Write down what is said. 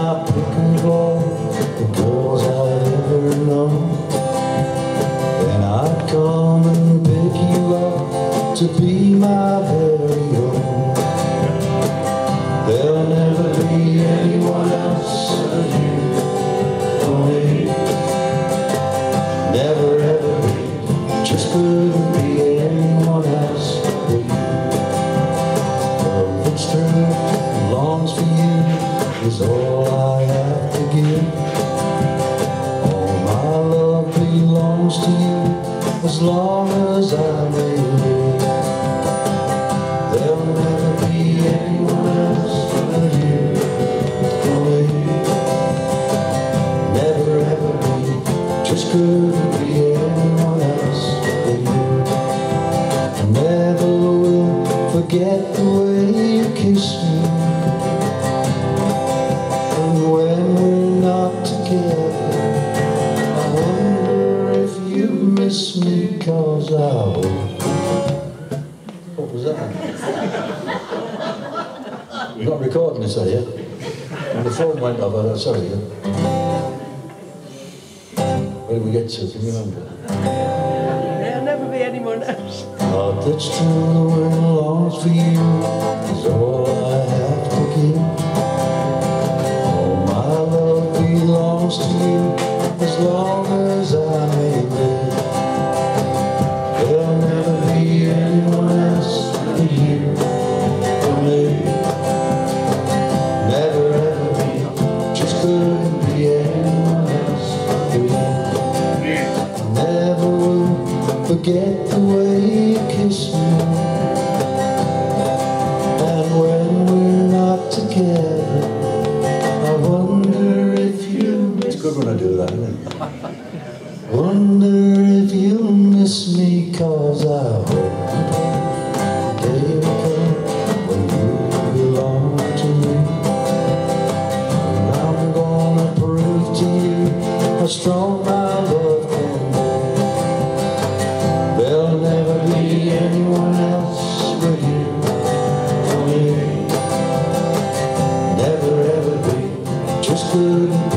I pick of all the girls I've ever known, then I'd come and pick you up to be my very own. There'll never be anyone else but you for me. Never ever be, just couldn't be anyone else but you. Love that's true and longs for you is all I have to give. All my love belongs to you as long as I may live. There'll never be anyone else but you for me. Never ever be, just couldn't be anyone else but you. I never will forget the way you kiss me, and when we're not together I wonder if you miss me, 'cause I will. What was that? You're not recording this, are you? And the phone went off, I'm sorry. Where did we get to? Can you remember? There'll never be anyone else. Love that's true and longs for you is all I have to give. All my love belongs to you as long as I may live. There'll never be anyone else but you for me. Never ever be, just couldn't be anyone else but you. Never will forget the way you kiss me, and when we're not together I wonder if you. It's good when I do that, isn't it? Wonder if you'll miss me, 'cause I hope the day will come when you belong to me, and I'm gonna prove to you how strong my love can be. There'll never be anyone else but you for me. Never ever be, just couldn't